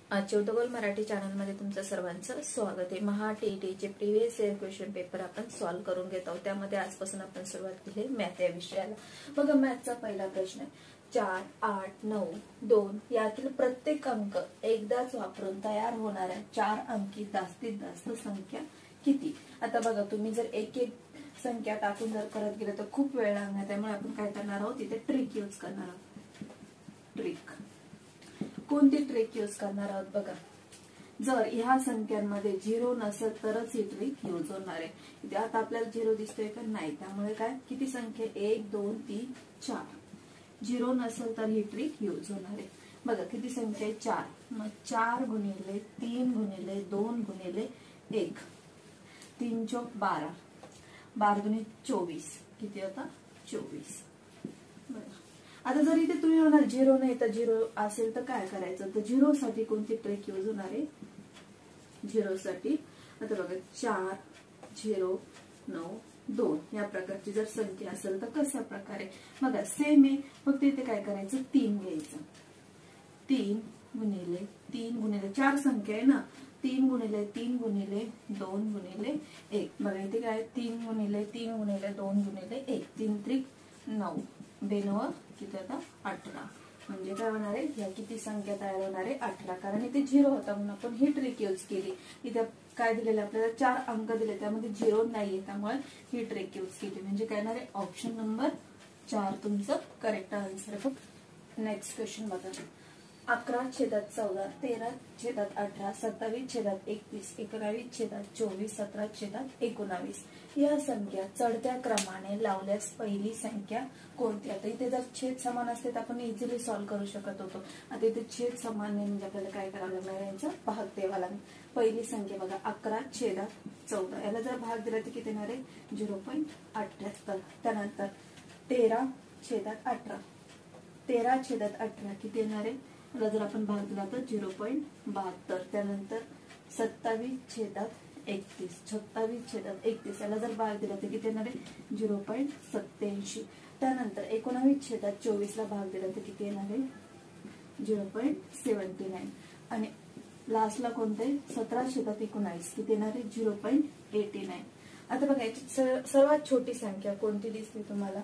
चिवटगोल Marathi channel मध्ये तुमचं सर्वांचं स्वागत आहे। महा टीईटीचे प्रीवियस इयर क्वेश्चन पेपर आपण सॉल्व्ह करून घेत आहोत। त्यामध्ये आजपासून आपण सुरुवात केली मॅथ या विषयाला। बघा मॅथचा पहिला प्रश्न आहे 4, 8, 9, 2 यातील प्रत्येक अंक एकदाच वापरून तयार होणाऱ्या 4 अंकी जास्तीत जास्त संख्या किती। आता बघा तुम्ही जर एक एक संख्या टाकून जर करत गेले तर खूप वेळ लागणार, त्यामुळे आपण काय करणार आहोत इथे ट्रिक यूज करणार आहोत। ट्रिक कोणती ट्रिक यूज करणार आहोत बघा, जर ह्या संख्यांमध्ये 0 नसेल तरच ही ट्रिक यूज होणार आहे। इथे आता आपल्याला 0 दिसतोय का नाही, त्यामुळे काय किती संख्या 1 2 3 4, 0 नसेल तर ही ट्रिक यूज होणार आहे। बघा किती संख्या आहे 4, मग 4 गुणिले 3 गुणिले 2 गुणिले 1, 3 चौक 12, 12 दुनी 24, किती होता 24। आता जर इथे तुम्ही म्हणाल 0 नाही तर 0 असेल तर काय करायचं, तर 0 साठी कोणती ट्रिक यूज होणार आहे। 0 साठी आता बघा 4 0 9 2 या प्रकारची जर संख्या असेल तर कशा प्रकारे बघा सेम आहे, फक्त इथे काय करायचं 3 घ्यायचं। 3 गुणिले 3 गुणिले 4 संख्या आहे ना, 3 गुणिले 3 गुणिले 2 गुणिले 1, बघा इथे काय 3 गुणिले 3 गुणिले 2 गुणिले 1, 3 त्रिक 9, 9 किती होता 18, म्हणजे काय होणार आहे या किती संख्या तयार होणार आहे 18, कारण इथे 0 होता म्हणून आपण ही ट्रिक यूज केली। इथे काय दिलेलं आपल्याला 4 अंक दिले, त्यामध्ये 0 नाहीये, त्यामुळे ही ट्रिक यूज केली, म्हणजे काय येणार आहे ऑप्शन नंबर 4 तुमचं करेक्ट आन्सर आहे। नेक्स्ट क्वेश्चन बघा, 11/14, 13/18, 27/31, 19/24, 17/19 या संख्या चढत्या क्रमाने लावल्यास पहिली संख्या कोणती। आता इथे जर छेद समान असते तर आपण इझिली सॉल्व्ह करू शकत होतो। आता इथे छेद समान नाही म्हणजे आपल्याला काय करावं लागणार, यांचा भाग द्यावा लागेल। पहिली संख्या बघा 11/14, याला जर भाग दिला तर किती येणार आहे 0.78, त्यानंतर 13/18, 13/18 किती येणार आहे, याला जर आपण भाग दिला तर 0.72, त्यानंतर 27/31, 27/31 याला जर भाग दिला तर किती येणार आहे 0.87, त्यानंतर 19/24 ला भाग दिला तर किती येणार आहे 0.79, आणि लास्टला कोणते 17/19 किती येणार आहे 0.89। आता बघा याची सर्वात छोटी संख्या कोणती दिसते तुम्हाला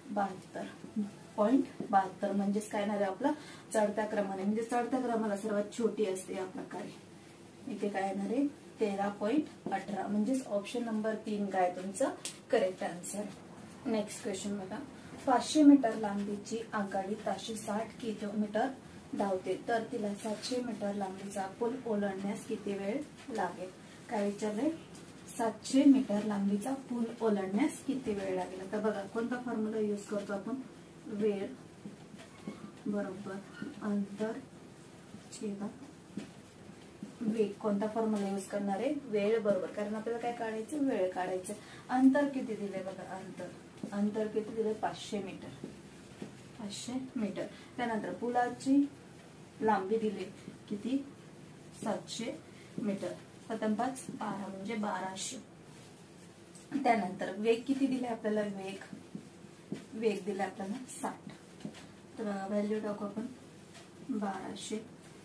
72.72, म्हणजेच काय येणार आहे आपला चढत्या क्रमाने, म्हणजे चढत्या क्रमाला सर्वात छोटी असते या प्रकारे। इथे काय येणार आहे 13.18, म्हणजेच ऑप्शन नंबर 3 काय तुमचं करेक्ट आन्सर। नेक्स्ट क्वेश्चन बघा, 500 मीटर लांबीची आगगाडी ताशी 60 किलोमीटर धावते, तर तिला 700 मीटर लांबीचा पूल ओलांडण्यास किती वेळ लागेल। काय विचारलंय 700 मीटर लांबीचा पूल ओलांडण्यास किती वेळ लागेल। आता बघा कोणता फॉर्म्युला यूज करतो आपण, वेळ बरोबर अंतर छेदात वेग, कोणता फॉर्म्युला यूज करणार आहे वेळ बरोबर, कारण आपल्याला काय काढायचं वेळ काढायचं। अंतर किती दिले बघा, अंतर किती दिले 500 मीटर, 500 मीटर, त्यानंतर पुलाची लांबी दिली किती 700 मीटर, 7×5 = 12 म्हणजे 1200, त्यानंतर वेग किती दिले आपल्याला, वेग दिला आपल्याला 60, तर व्हॅल्यू टाकू आपण 1260,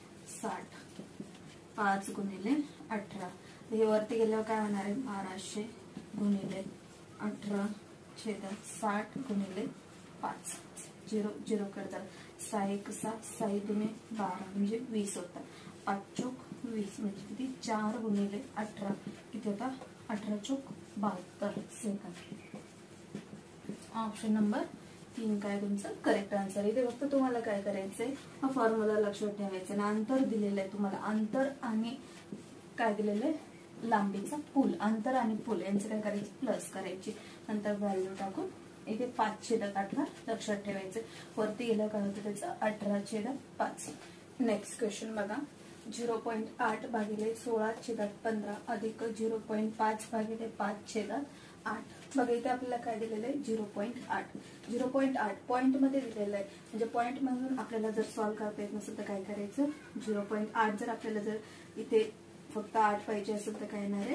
5 गुणिले 18, हे वरती गेल्यावर काय होणार आहे 1200 गुणिले 18 छेदात 60 गुणिले 5, 0 0 करतात, 6 1 6, 6 दुने 12 म्हणजे 20 होता, 5 चौक 20 म्हणजे किती 4 गुणिले 18 किती होता 18 चौक 72 सेकंद। ऑप्शन नंबर 3 काय तुमचं करेक्ट आन्सर। इथे फक्त तुम्हाला काय करायचंय हा फॉर्म्युला लक्षात ठेवायचा, आणि अंतर दिलेलं आहे तुम्हाला, अंतर आणि काय दिलेलं आहे लांबीचा पूल, अंतर आणि पूल यांचं काय करायचं प्लस करायची, नंतर व्हॅल्यू टाकून इथे 5/18 लक्षात ठेवायचं, वरती गेलं काय होतं त्याचं 18/5। नेक्स्ट क्वेश्चन बघा, 0.8 भागिले 16/15 अधिक 0.5 भागिले 5/8, बघा इथे आपल्याला काय दिलेलं आहे 0.8, 0.8 पॉइंट मध्ये दिलेलं आहे, म्हणजे पॉइंट म्हणून आपल्याला जर सॉल्व्ह करता येत नसेल तर काय करायचं 0.8, जर आपल्याला जर इथे फक्त 8 पाहिजे असेल तर काय येणार आहे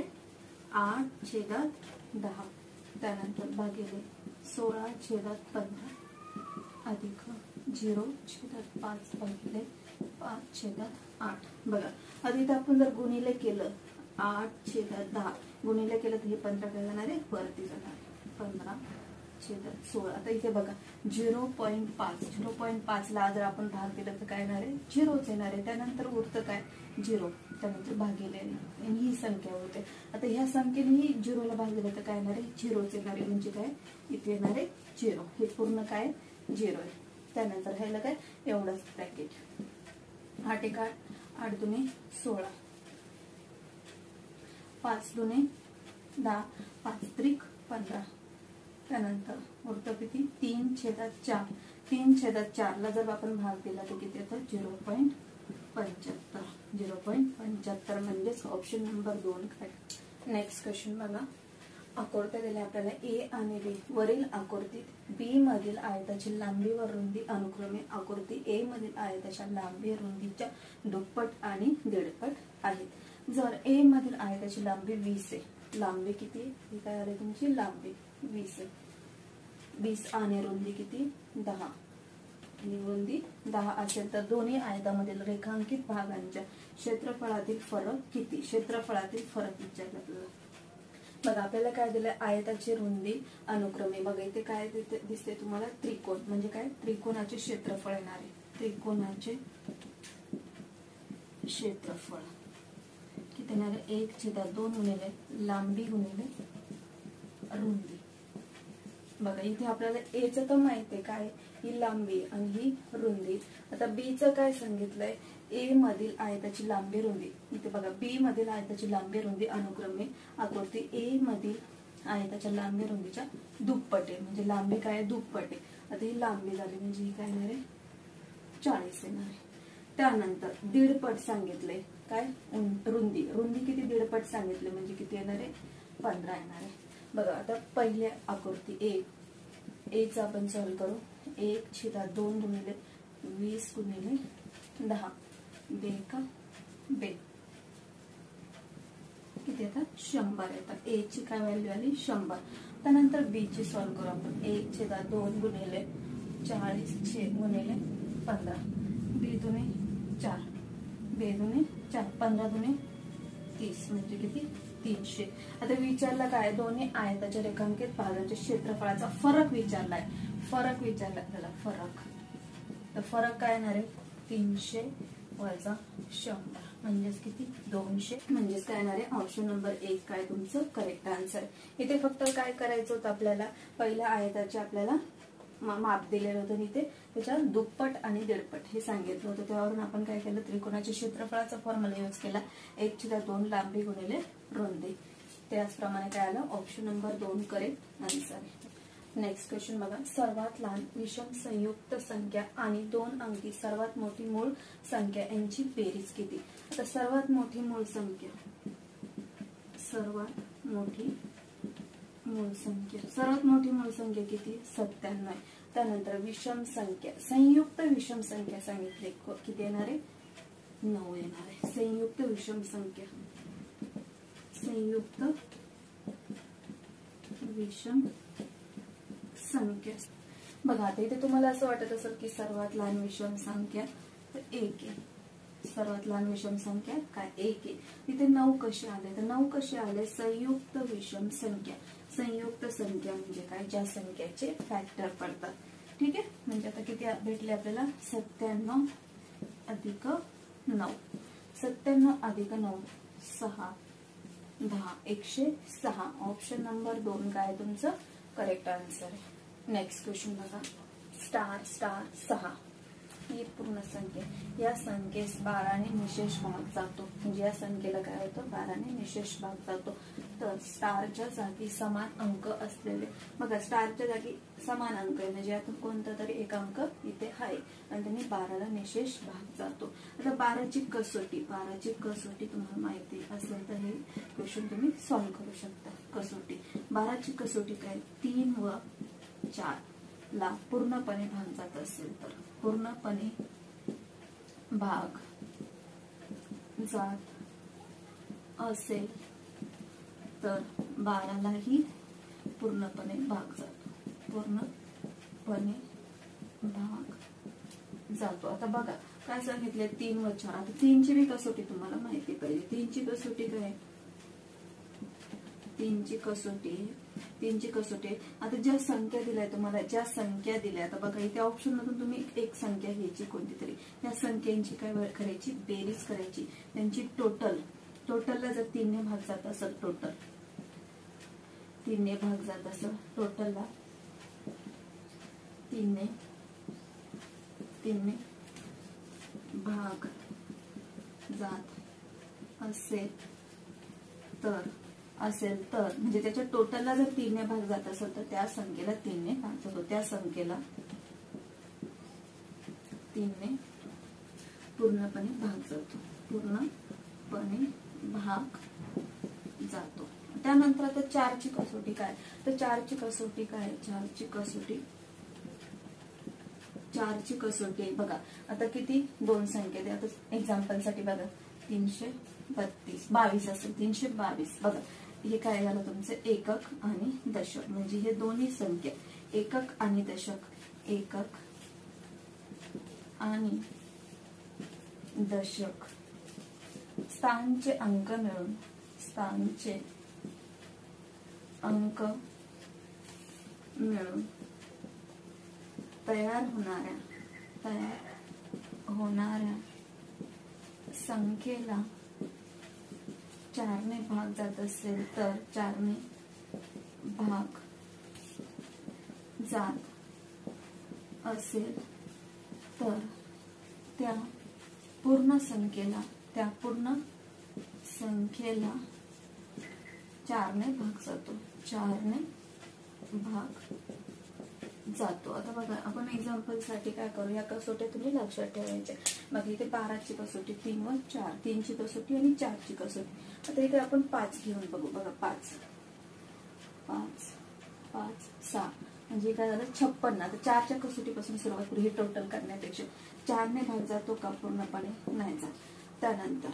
8/10, त्यानंतर भागिले 16/15 अधिक 0/5 भागिले 5/8. बघा आता इथे आपण जर गुणिले केलं 8/10 गुणिले केलं तर हे 15 काय जाणार आहे वरती जाणार आहे 15/16. आता इथे बघा 0.5 ला जर आपण भाग दिला तर काय येणार आहे 0च येणार आहे. त्यानंतर उरतं काय 0, त्यानंतर भागिले आणि ही संख्या होते. आता ह्या संख्येने 0ला भाग दिला तर काय येणार आहे 0च येणार आहे. म्हणजे काय इथे येणार आहे 0. हे पूर्ण काय 0 आहे. त्यानंतर ह्याला काय एवढंच ब्रॅकेट 8 × 8 8 × 16 5 × 10 5 × 15. त्यानंतर उरतं किती 3/4. 3/4 ला जर आपण भाग दिला तर किती येतं 0.75. 0.75 म्हणजेच ऑप्शन नंबर 2 काय. नेक्स्ट क्वेश्चन बघा. आकृत्या दिल्या आपल्याला ए आणि बी. वरील आकृतीत बी मधील आयताची लांबी व रुंदी अनुक्रमे आकृती ए मधील आयताच्या लांबी रुंदीच्या दुप्पट आणि दीडपट आहेत. जर ए मधील आयताची लांबी 20 आहे, लांबी किती ही काय आली तुमची लांबी 20 आहे. 20 आणि रुंदी किती 10 आणि रुंदी 10 असेल तर दोन्ही आयतामधील रेखांकित भागांच्या क्षेत्रफळातील फरक किती. क्षेत्रफळातील फरक विचारला आपल्याला. बघा आपल्याला काय दिलंय आयताची रुंदी अनुक्रमे. बघा इथे काय दिसते तुम्हाला त्रिकोण. म्हणजे काय त्रिकोणाचे क्षेत्रफळ येणार आहे. त्रिकोणाचे क्षेत्रफळ किती येणार आहे 1/2 गुणिले लांबी गुणिले रुंदी. बघा इथे आपल्याला ए चं तर माहिती आहे काय ही लांबी आणि ही रुंदी. आता बी चं काय सांगितलंय ए मधील आयताची लांबी रुंदी. इथे बघा बी मधील आयताची लांबी रुंदी अनुक्रमे आकृती ए मधील आयताच्या लांबी रुंदीच्या दुप्पट आहे. म्हणजे लांबी काय दुप्पट आहे. आता ही लांबी झाली म्हणजे ही काय येणार आहे 40 येणार आहे. त्यानंतर दीडपट सांगितले काय रुंदी. रुंदी किती दीडपट सांगितले म्हणजे किती येणार आहे 15 येणार आहे. बघा आता पहिल्या आकृती ए चा आपण सॉल्व करू. 1/2 गुणिले 20 गुणिले 10 बेका बे किती येतात 100 येतात. ए ची काय व्हॅल्यू आली 100. त्यानंतर बी ची सॉल्व करू आपण. 1/2 गुणिले 40 गुणिले 15 बी दुने 4 बे दुने 4 15 दुने 30 म्हणजे किती 300. आता विचारला काय दोन्ही आयताच्या रेखांकित भागांच्या क्षेत्रफळाचा फरक विचारलाय. फरक विचारला त्याला फरक. तर फरक काय येणार आहे 300 वजा 100 म्हणजेच किती 200. म्हणजेच काय येणार आहे ऑप्शन नंबर 1 काय तुमचं करेक्ट आन्सर. इथे फक्त काय करायचं होतं आपल्याला पहिल्या आयताचे आपल्याला माप दिलेलं होतं. इथे त्याच्या दुप्पट आणि दीडपट हे सांगितलं होतं. त्यावरून आपण काय केलं त्रिकोणाच्या क्षेत्रफळाचा फॉर्म्युला यूज केला 1/2 लांबी गुणिले रुंदी. त्याचप्रमाणे काय आलं option number 2 correct answer. Next question बघा. सर्वात लहान विषम संयुक्त संख्या आणि 2 अंकी सर्वात मोठी मूळ संख्या यांची बेरीज किती. आता सर्वात मोठी मूळ संख्या सर्वात मोठी मूळ संख्या किती 97. त्यानंतर विषम संख्या संयुक्त विषम संख्या सांगितले किती येणार आहे 9 येणार आहे. संयुक्त विषम संख्या संयुक्त विषम संख्या. बघा आता इथे तुम्हाला असं वाटत असेल की सर्वात लहान विषम संख्या 1 आहे. सर्वात लहान विषम संख्या काय 1 आहे. इथे 9 कसे आले तर 9 कसे आले संयुक्त विषम संख्या. संयुक्त संख्या म्हणजे काय ज्या संख्याचे फॅक्टर पडतात. ठीक आहे. म्हणजे आता किती भेटले आपल्याला 97 अधिक 9. 97 अधिक 9 6 10 106. ऑप्शन नंबर 2 काय तुमचं करेक्ट आन्सर आहे. नेक्स्ट क्वेश्चन बघा. स्टार 6 ही पूर्ण संख्या. या संख्येस 12 ने निशेष भाग जातो. म्हणजे या संख्येला काय होतं 12 ने निशेष भाग जातो. तर स्टारच्या जागी समान अंक असलेले बघा स्टारच्या जागी समान अंक आहे म्हणजे यातून कोणता तरी एक अंक इथे आहे आणि त्यांनी 12ला निशेष भाग जातो. आता 12ची कसोटी तुम्हाला माहिती असेल तर हे क्वेश्चन तुम्ही सॉल्व्ह करू शकता. कसोटी 12ची कसोटी काय 3 व 4 ला पूर्णपणे भाग जात असेल तर पूर्णपणे भाग जात असेल तर 12लाही पूर्णपणे भाग जातो. पूर्णपणे भाग जातो. आता बघा काय सांगितले 3 व 4. आता 3 ची बी कसोटी तुम्हाला माहिती पाहिजे. 3 ची कसोटी काय? 3 ची कसोटी आता ज्या संख्या दिल्या तुम्हाला, ज्या संख्या दिल्या, आता बघा इथे ऑप्शन मधून तुम्ही एक संख्या घ्यायची कोणती तरी, त्या संख्यांची काय करायची? बेरीज करायची. त्यांची टोटलला जर 3 ने भाग जात असेल, टोटलला 3 ने भाग जात असेल तर म्हणजे त्याच्या टोटलला जर 3 ने भाग जात असेल तर त्या संख्येला 3 ने भाग जातो. त्या संख्येला 3 ने पूर्णपणे भाग जातो. त्यानंतर आता 4 ची कसोटी काय? तर 4 ची कसोटी बघा. आता किती? 2 संख्या द्या. आता एक्झाम्पल साठी बघा 332 असेल, 322. बघा हे काय झालं तुमचं? एकक आणि दशक. म्हणजे हे दोन्ही संख्या एकक आणि दशक, स्थानचे अंक मिळून तयार होणाऱ्या संख्येला 4 ने भाग जात असेल तर 4 ने भाग जात असेल तर त्या पूर्ण संख्येला 4 ने भाग जातो. आता बघा आपण एक्झाम्पल साठी काय करू? या कसोट्या तुम्ही लक्षात ठेवायच्या. मग इथे 12 ची कसोटी, 3 व 4, 3 ची कसोटी आणि 4 ची कसोटी. आता इथे आपण 5 घेऊन बघू. बघा 5 6 म्हणजे काय झालं? 56. आता 4 च्या कसोटीपासून सुरुवात करू. हे टोटल करण्यापेक्षा 4 ने भाग जातो का? पूर्णपणे नाही जात. त्यानंतर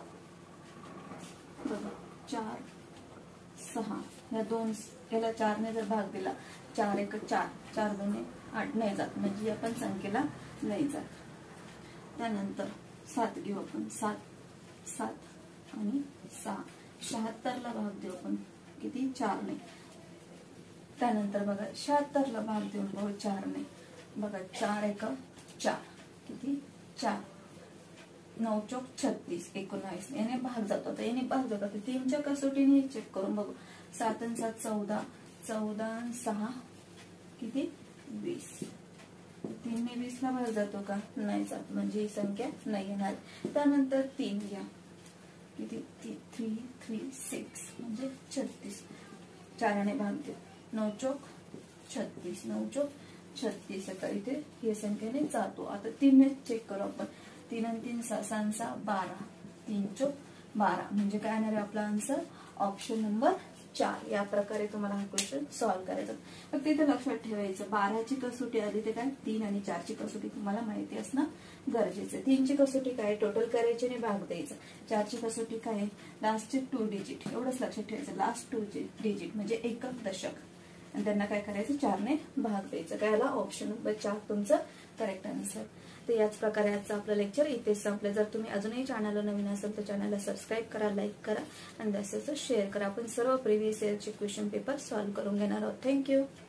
बघा 4 6 या 2 याला 4 ने जर भाग दिला, 4 1 4, 4 2 8 नाही जात. म्हणजे आपण संख्येला नाही जात. त्यानंतर 7 घेऊ आपण. 7 आणि 6 76 ला भाग देऊ आपण. किती? 4 ने. त्यानंतर बघा 76 ला भाग देऊन बघू 4 ने. बघा 4 1 4, किती? 4. 9 चौक 36, 19 याने भाग जातो. आता याने भाग जातो. 3 च्या कसोटीने चेक करून बघू. 7 आणि 7 14, 14 आणि 6 किती? 20. 3 ने 20 ला भाग जातो का? नाही जात. म्हणजे ही संख्या नाही येणार. त्यानंतर 3 घ्या. किती? 3 3 6 म्हणजे 36. 4 ने भाग देऊ. 9 चौक 36, 9 चौक 36. आता इथे हे संख्येने जातो. आता 3 ने चेक करू आपण. 3 आणि 3 6, 6 12, 3 चौक 12. म्हणजे काय येणार आहे आपला आन्सर? Option number 4. या प्रकारे तुम्हाला हा क्वेश्चन सॉल्व्ह करायचा. फक्त इथे लक्षात ठेवायचं 12 ची कसोटी आली ते काय? 3 आणि 4 ची कसोटी तुम्हाला माहिती असणं गरजेचं आहे. 3 ची कसोटी काय? टोटल करायची आणि भाग द्यायचं. 4 ची कसोटी काय? लास्टचे 2 डिजिट. एवढंच लक्षात ठेवायचं. लास्ट 2 डिजिट म्हणजे एकक दशक. आणि त्यांना काय करायचं? 4 ने भाग द्यायचं. काय आला? ऑप्शन नंबर 4 तुमचं करेक्ट आन्सर. तर याच प्रकारे आजचं आपलं लेक्चर इथेच संपलं. जर तुम्ही अजूनही चॅनलला नवीन असाल तर चॅनलला सबस्क्राईब करा, लाईक करा आणि जास्तीत जास्त शेअर करा. आपण सर्व प्रिव्हियस इयरचे क्वेश्चन पेपर सॉल्व्ह करून घेणार आहोत. थँक्यू.